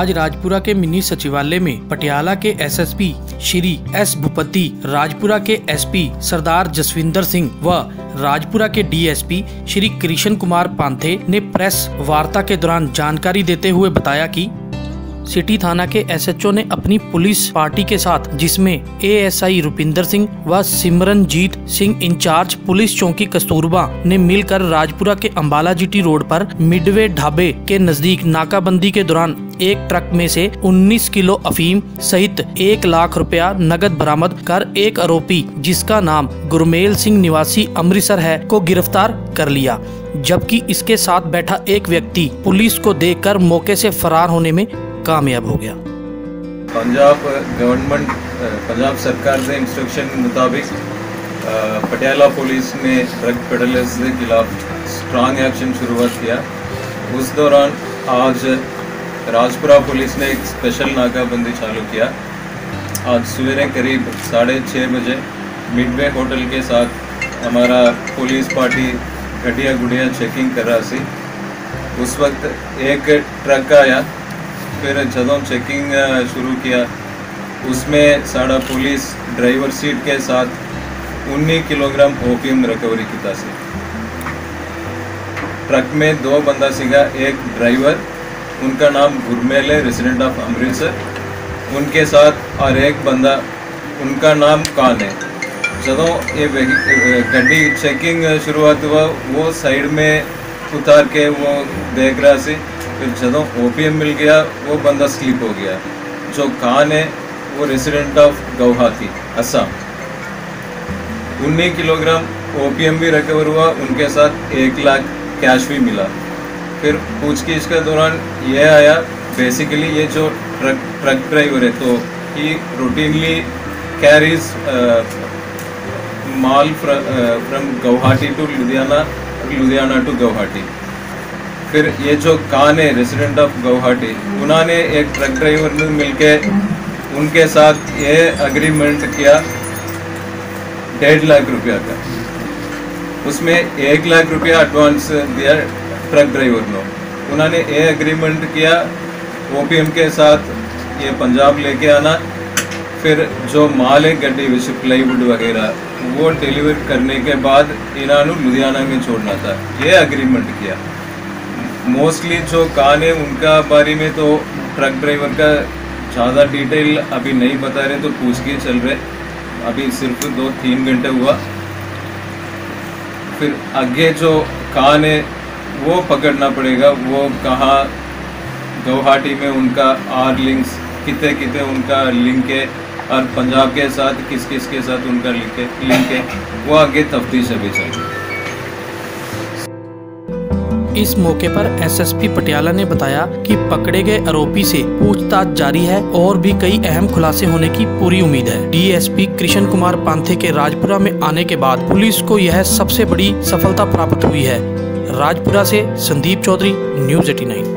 आज राजपुरा के मिनी सचिवालय में पटियाला के एसएसपी श्री एस भूपति, राजपुरा के एसपी सरदार जसविंदर सिंह व राजपुरा के डीएसपी श्री कृष्ण कुमार पांथे ने प्रेस वार्ता के दौरान जानकारी देते हुए बताया कि सिटी थाना के एसएचओ ने अपनी पुलिस पार्टी के साथ, जिसमें एएसआई रुपिंदर सिंह व सिमरनजीत सिंह इंचार्ज पुलिस चौकी कस्तूरबा ने मिलकर राजपुरा के अंबाला जीटी रोड पर मिडवे ढाबे के नजदीक नाकाबंदी के दौरान एक ट्रक में से 19 किलो अफीम सहित 1 लाख रुपया नगद बरामद कर एक आरोपी, जिसका नाम गुरमेल सिंह निवासी अमृतसर है, को गिरफ्तार कर लिया, जबकि इसके साथ बैठा एक व्यक्ति पुलिस को देखकर मौके से फरार होने में कामयाब हो गया। पंजाब सरकार के इंस्ट्रक्शन मुताबिक पटियाला पुलिस ने ड्रग पेडलर्स के खिलाफ स्ट्रांग एक्शन शुरुआत किया। उस दौरान आज राजपुरा पुलिस ने एक स्पेशल नाकाबंदी चालू किया। आज सवेरे करीब 6:30 बजे मिडवे होटल के साथ हमारा पुलिस पार्टी गड्डिया गुड़िया चेकिंग कर रहा सी। उस वक्त एक ट्रक आया, फिर जदों चेकिंग शुरू किया उसमें साड़ा पुलिस ड्राइवर सीट के साथ 19 किलोग्राम ओपियम रिकवरी किया सी। ट्रक में 2 बंदा सीगा, एक ड्राइवर, उनका नाम गुरमेल है, रेसिडेंट ऑफ अमृतसर, उनके साथ और एक बंदा उनका नाम कान है। जदों ये गड्डी चेकिंग शुरुआत हुआ वो साइड में उतार के वो देख रहा सी। फिर जदों ओपीएम मिल गया वो बंदा स्लिप हो गया। जो कान है वो resident of Guwahati Assam. 19 kilogram OPM भी रिकवर हुआ, उनके साथ 1 लाख कैश भी मिला। फिर पूछगिछ के दौरान ये आया, बेसिकली ये जो ट्रक ड्राइवर है तो ही रूटीनली कैरीज माल from Guwahati to Ludhiana to Guwahati. फिर ये जो कान है रेसिडेंट ऑफ गुवाहाटी, उन्होंने एक ट्रक ड्राइवर ने मिलके उनके साथ ये एग्रीमेंट किया 1.5 लाख रुपया का। उसमें 1 लाख रुपया एडवांस दिया ट्रक ड्राइवर ने। उन्होंने ये एग्रीमेंट किया ओपीएम के साथ ये पंजाब लेके आना, फिर जो माल है गड्डी विच प्लाईवुड वगैरह वो डिलीवर करने के बाद इन्होंने लुधियाना में छोड़ना था। ये एग्रीमेंट किया। मोस्टली जो कान है उनका बारे में तो ट्रक ड्राइवर का ज़्यादा डिटेल अभी नहीं बता रहे, तो पूछ के चल रहे। अभी सिर्फ 2-3 घंटे हुआ। फिर आगे जो कान है वो पकड़ना पड़ेगा, वो कहाँ गुवाहाटी में उनका आर लिंक्स कितने उनका लिंक है और पंजाब के साथ किस के साथ उनका लिंक है, वो आगे तफ्तीश अभी चल रही है। इस मौके पर एसएसपी पटियाला ने बताया कि पकड़े गए आरोपी से पूछताछ जारी है और भी कई अहम खुलासे होने की पूरी उम्मीद है। डीएसपी कृष्ण कुमार पांथे के राजपुरा में आने के बाद पुलिस को यह सबसे बड़ी सफलता प्राप्त हुई है। राजपुरा से संदीप चौधरी, न्यूज़ 89।